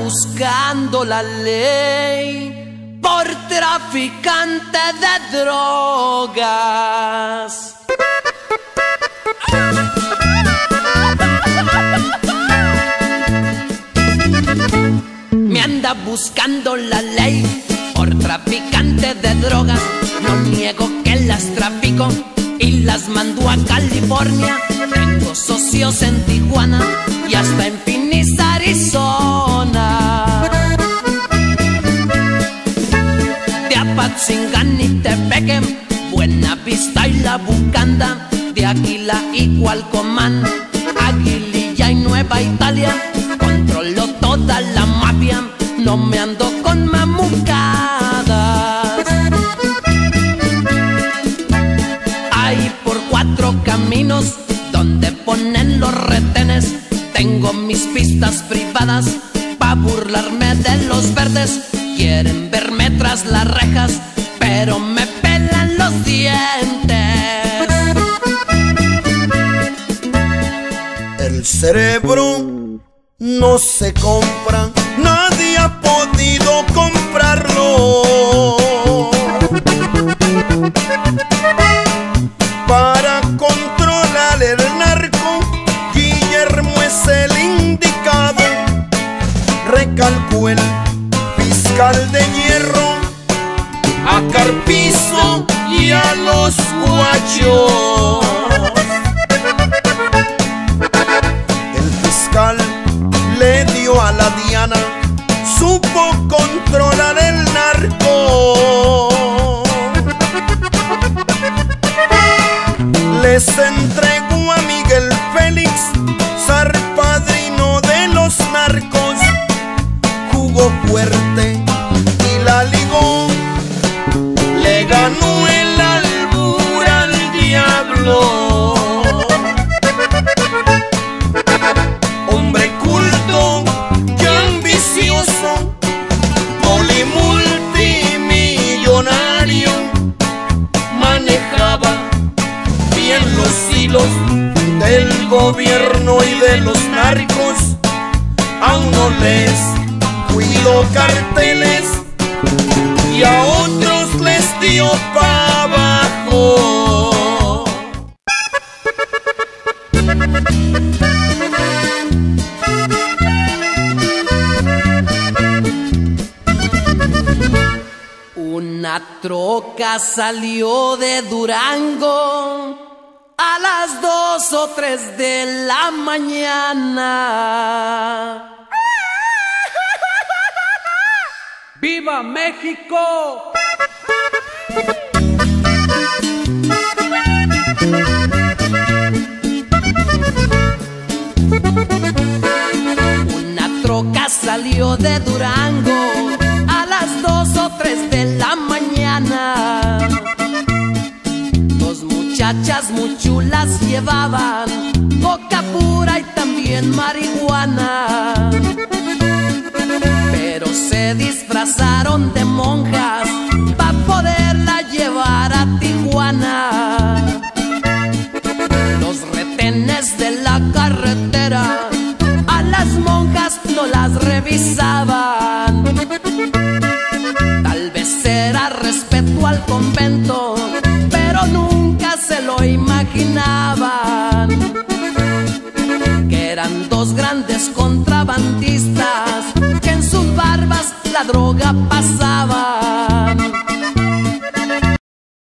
buscando la ley por traficante de drogas. Me anda buscando la ley por traficante de drogas. No niego que las trafico y las mando a California. Tengo socios en Tijuana y hasta en Phoenix, Arizona. De Apatzingán y Tepeque, Buena Vista y La Bucanda, de Águila y Cualcomán, Aguililla y Nueva Italia. Controlo toda la mafia, no me ando con mamucadas. Hay por 4 caminos donde ponen los retenes. Tengo mis pistas privadas pa' burlarme de los verdes. Quieren verme tras las rejas, pero me pelan los dientes. El cerebro no se compra, nadie ha podido comprarlo. Para controlar el narco, Guillermo es el indicado. Recalcó el fiscal de hierro a Carpizo y a los guachos. El fiscal le dio a la diana, supo controlar el narco. Les entregó a Miguel Félix, zar padrino de los narcos. Jugó fuerte y la ligó, le ganó el albur al diablo. Hombre culto y ambicioso, polimultimillonario, manejaba bien los hilos del gobierno y de los narcos. A uno les cuidó carteles y a otros les dio pa' abajo. Una troca salió de Durango a las 2 o 3 de la mañana. ¡Viva México! Una troca salió de Durango a las 2 o 3 de la mañana. 2 muchachas muy chulas llevaban coca pura y también marihuana, pero se disfrazaron de monjas pa' poderla llevar a Tijuana. Los retenes de la carretera a las monjas no las revisaban. Tal vez era respeto al convento, pero nunca se lo imaginaban, que eran 2 grandes contrabandistas que en sus barbas la droga pasaba.